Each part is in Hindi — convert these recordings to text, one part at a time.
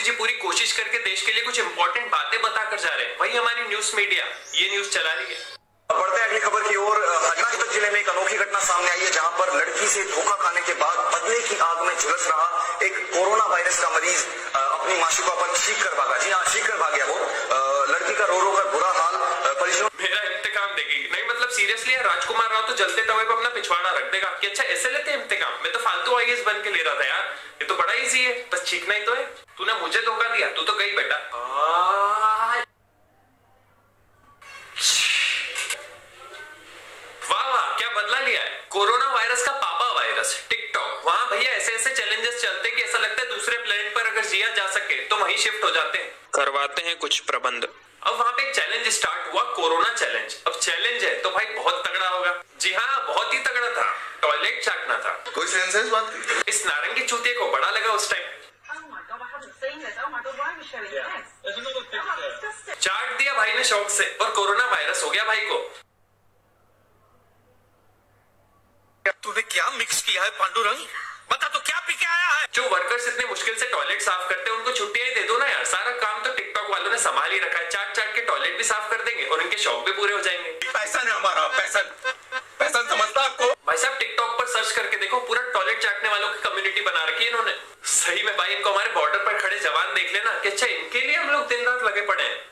जी पूरी कोशिश करके देश के लिए कुछ इंपॉर्टेंट बातें बताकर जा रहे हैं, वही हमारी न्यूज मीडिया ये न्यूज चला रही है। बढ़ते हैं अगली खबर की ओर। हरियाणा जिले में एक अनोखी घटना सामने आई है, जहां पर लड़की से धोखा खाने के बाद बदले की आग में झुलस रहा एक कोरोना वायरस का मरीज अपनी माशूका पर चीख कर भागा। जी हाँ, चीख कर भाग गया वो। लड़की का रो रो कर बुरा हाल। परिजनों मेरा इंतकाम देगी नहीं, मतलब सीरियसली यार, राजकुमार राव तो जलते तवे पे अपना पिछवाड़ा रख देगा कि अच्छा ऐसे लेते हैं इंतकाम। मैं तो फालतू आईएएस बन के ले रहा था यार, ये तो बड़ा इजी है, बस चीखना ही तो है। तूने मुझे धोखा दिया, तू तो गई बेटा। वाह वाह, क्या बदला लिया है कोरोना वायरस का पापा वायरस टिकटॉक। वहां भैया ऐसे ऐसे चैलेंजेस चलते कि ऐसा लगता है दूसरे प्लेनेट पर अगर जिया जा सके तो वहीं शिफ्ट हो जाते हैं, करवाते हैं कुछ प्रबंध। अब वहां पे एक चैलेंज स्टार्ट हुआ, कोरोना चैलेंज। अब चैलेंज है तो भाई बहुत तगड़ा होगा। जी हाँ, बहुत ही तगड़ा था। टॉयलेट चाटना था। कोई सेंस है इस बात की? इस नारंगी चूतिए को बड़ा लगा उस टाइम। चाट दिया भाई ने शौक से और कोरोना वायरस हो गया भाई को। तूने क्या मिक्स किया है पांडुरंग? बता तो क्या पी के आया है? जो वर्कर्स इतने मुश्किल से टॉयलेट साफ करते हैं उनको छुट्टियां ही दे दो ना यार। सारा काम तो टिकटॉक वालों ने संभाल ही रखा है। चाट चाट के टॉयलेट भी साफ कर देंगे और इनके शौक भी पूरे हो जाएंगे। पैसा नहीं हमारा, पैसा समझता आपको? भाई साहब टिकटॉक पर सर्च करके देखो, पूरा टॉयलेट चाटने वालों की कम्युनिटी बना रखी है इन्होंने। सही में भाई, इनको हमारे बॉर्डर पर खड़े जवान देख लेना कि अच्छा इनके लिए हम लोग दिन रात लगे पड़े हैं।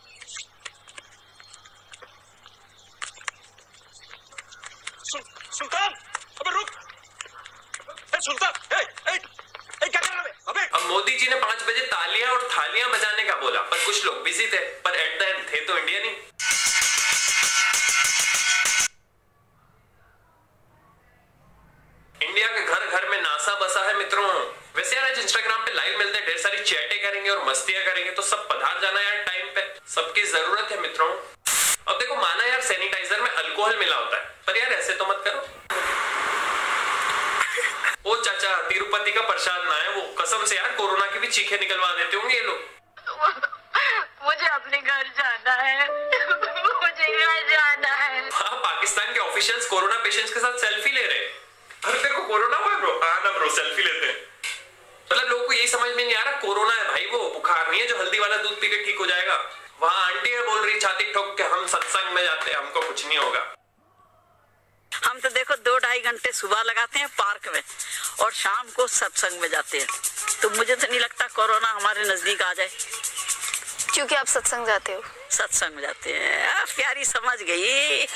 सुल्तान, अबे रुक। सुल्तान, क्या कर रहा है? अबे अब मोदी जी ने 5 बजे तालियां और थालियां बजाने का बोला, पर कुछ लोग बिजी थे, पर एट द एंड थे तो इंडियन ही। इंडिया के घर घर में नासा बसा है मित्रों। वैसे यार आज इंस्टाग्राम पे लाइव मिलते हैं, ढेर सारी चैटें करेंगे और मस्तियां करेंगे, तो सब पधार जाना यार टाइम पे, सबकी जरूरत है मित्रों। अब देखो, माना यार सैनिटाइजर में अल्कोहल मिला होता है, पर यार ऐसे तो मत करो। ओ चाचा, तिरुपति का प्रसाद ना है वो, कसम से यार कोरोना की भी चीखें निकलवा देते होंगे ये लोग। मुझे अपने घर जाना है, मुझे घर जाना है। हाँ, पाकिस्तान के ऑफिशियल्स कोरोना पेशेंट्स के साथ सेल्फी ले रहे हैं। अरे तेरे को कोरोना हुआ है ब्रो? हाँ ना ब्रो, सेल्फी लेते हैं। मतलब लोगों को यही समझ में नहीं आ रहा, कोरोना है भाई, वो बुखार नहीं है जो हल्दी वाला दूध पी के ठीक हो जाएगा। वहां आंटी है बोल रही छाती ठोक के, हम सत्संग में जाते हैं, हमको कुछ नहीं होगा। हम तो देखो 2-2.5 घंटे सुबह लगाते हैं पार्क में और शाम को सत्संग में जाते हैं, तो मुझे तो नहीं लगता कोरोना हमारे नजदीक आ जाए। क्योंकि आप सत्संग जाते हो। सत्संग में जाते हैं। प्यारी समझ गई।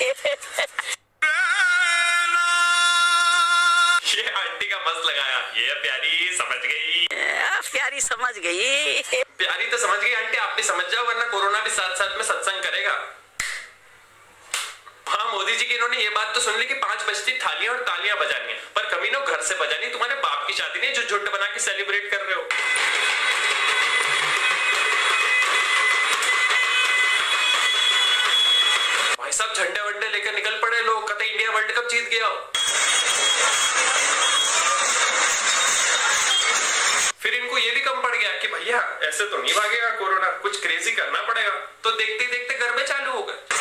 ये आंटी का मस्त लगाया, ये प्यारी समझ गई। प्यारी समझ गई। प्यारी तो समझ गई आंटी, आप भी समझ जाओ, वरना कोरोना भी साथ साथ में सत्संग करेगा। हाँ, मोदी जी की इन्होंने ये बात तो सुन ली कि 5 बजती थालियां और तालियां बजानी है, पर कमीनों घर से बजानी, तुम्हारे बाप की शादी नहीं जो झुंड बना के सेलिब्रेट कर रहे हो। भाई साहब झंडे वंडे लेकर निकल पड़े लोग, कहते इंडिया वर्ल्ड कप जीत गया हो। फिर इनको ये भी कम पड़ गया कि भैया ऐसे तो नहीं भागेगा कोरोना, कुछ क्रेजी करना पड़ेगा, तो देखते देखते गरबे चालू हो गए।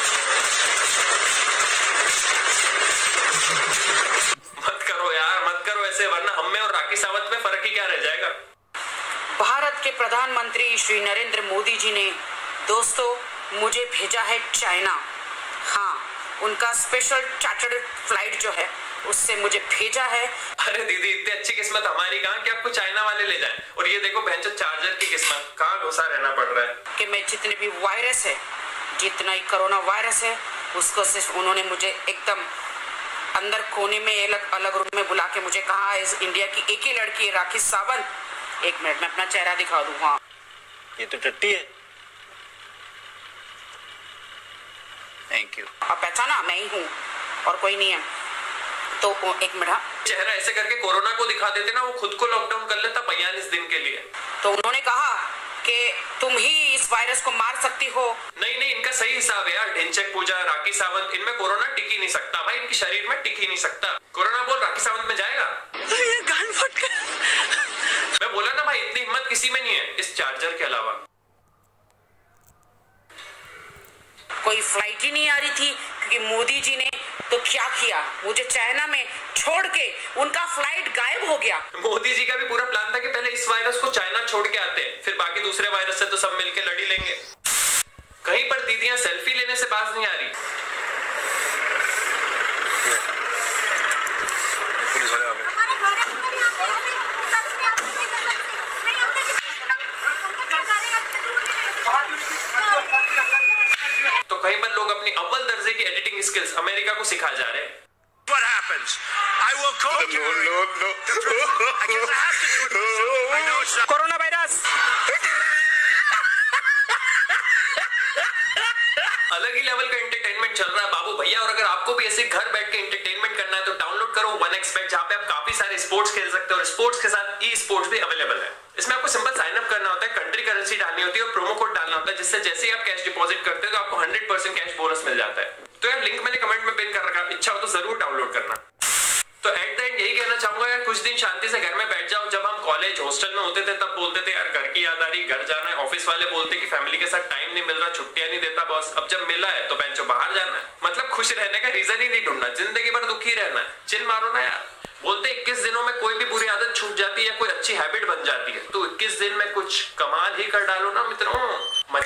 मत करो यार, मत करो ऐसे, वरना हम में और राखी सावंत में फर्क ही क्या रह जाएगा। भारत के प्रधानमंत्री श्री नरेंद्र मोदी जी ने दोस्तों मुझे भेजा है चाइना। हाँ, उनका स्पेशल चार्टर्ड फ्लाइट जो है उससे मुझे भेजा है। अरे दीदी, इतनी अच्छी किस्मत हमारी कहाँ कि आपको चाइना वाले ले जाएं, और ये देखो भैंचो चार्जर की किस्मत, कहाँ घुसा रहना पड़ रहा है। कि मैं जितने भी वायरस है, जितना ही कोरोना वायरस है, उसको सिर्फ उन्होंने मुझे एकदम अंदर कोने में अलग अलग रूम में बुला के मुझे कहा, इस इंडिया की एक ही लड़की है राखी सावंत। 1 मिनट में अपना चेहरा दिखा दूं। हाँ, ये तो टट्टी है। Thank you. आप पहचाना, मैं ही हूँ और कोई नहीं है। तो 1 मिनट। हाँ, चेहरा ऐसे करके कोरोना को दिखा देते ना, वो खुद को लॉकडाउन कर लेता 45 दिन के लिए। तो उन्होंने कहा कि तुम ही इस वायरस को मार सकती हो। नहीं, इनका सही हिसाब है यार। ढिंचक पूजा, राखी सावंत, इनमें कोरोना टिक ही नहीं सकता भाई, इनके शरीर में टिक ही नहीं सकता। कोरोना बोल राखी सावंत में जाएगा? ये गान फट गया। मैं बोला ना भाई, इतनी हिम्मत किसी में नहीं है इस चार्जर के अलावा। कोई फ्लाइट ही नहीं आ रही थी, क्योंकि मोदी जी ने तो क्या किया, मुझे चाइना में छोड़ के उनका फ्लाइट गायब हो गया। मोदी जी का भी पूरा प्लान था कि पहले इस वायरस को चाइना छोड़ के आते हैं, फिर बाकी दूसरे वायरस से तो सब मिलके लड़ ही लेंगे। कहीं पर दीदियां सेल्फी लेने से बाज नहीं आ रही। पुलिस वाले आ गए। तो कहीं पर लोग अपनी अव्वल दर्जे की एडिटिंग स्किल्स अमेरिका को सिखा जा रहे हैं। What happens? I will call you. No. I guess I have to do it. I know it's not. Corona virus अलग ही लेवल का एंटरटेनमेंट चल रहा है बाबू भैया। और अगर आपको भी ऐसे घर बैठ के एंटरटेनमेंट करना है तो डाउनलोड करो 1xBet, जहां पे आप काफी सारे स्पोर्ट्स खेल सकते हो और स्पोर्ट्स के साथ ई स्पोर्ट्स भी अवेलेबल है। इसमें आपको सिंपल साइन अप करना होता है, कंट्री करेंसी डालनी होती है और प्रोमो कोड डालना होता है, जिससे जैसे ही आप कैश डिपॉजिट करते हो तो आपको 100% कैश बोनस मिल जाता है। तो यार लिंक मैंने कमेंट में पिन कर रखा, इच्छा हो तो जरूर डाउनलोड करना। तो एट द एंड यही कहना चाहूंगा यार, कुछ दिन शांति से घर में बैठ जाओ। जब हम कॉलेज हॉस्टल में होते थे तब बोलते थे यार घर की याद आ रही, घर जाना है। ऑफिस वाले बोलते कि फैमिली के साथ टाइम नहीं मिल रहा, छुट्टियां नहीं देता बॉस। अब जब मिला है तो बेंचो बाहर जाना है। मतलब खुश रहने का रीजन ही नहीं ढूंढना, जिंदगी भर दुखी रहना है। चिल मारो ना यार। बोलते 21 दिनों में कोई भी बुरी आदत छूट जाती है, कोई अच्छी हैबिट बन जाती है। तो 21 दिन में कुछ कमाल ही कर डालो ना मित्रों।